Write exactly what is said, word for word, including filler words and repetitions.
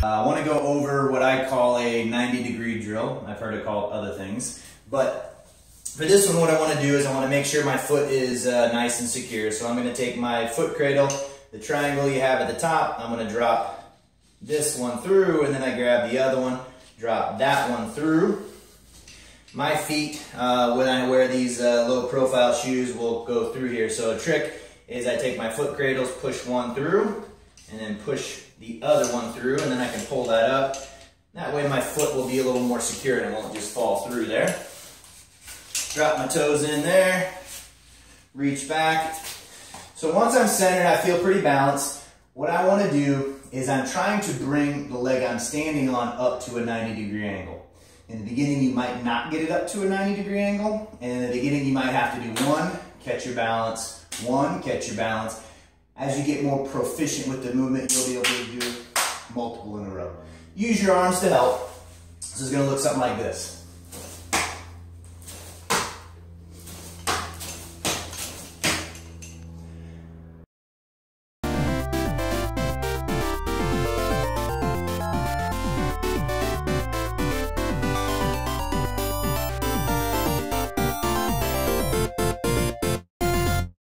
I want to go over what I call a ninety degree drill. I've heard it called other things. But for this one, what I want to do is I want to make sure my foot is uh, nice and secure. So I'm going to take my foot cradle, the triangle you have at the top, I'm going to drop this one through, and then I grab the other one, drop that one through. My feet, uh, when I wear these uh, low profile shoes, will go through here. So a trick is I take my foot cradles, push one through, and then push the other one through, and then I can pull that up. That way my foot will be a little more secure and it won't just fall through there. Drop my toes in there, reach back. So once I'm centered, I feel pretty balanced. What I want to do is I'm trying to bring the leg I'm standing on up to a ninety degree angle. In the beginning, you might not get it up to a ninety degree angle. And in the beginning, you might have to do one, catch your balance, one, catch your balance. As you get more proficient with the movement, you'll be able to do multiple in a row. Use your arms to help. This is going to look something like this.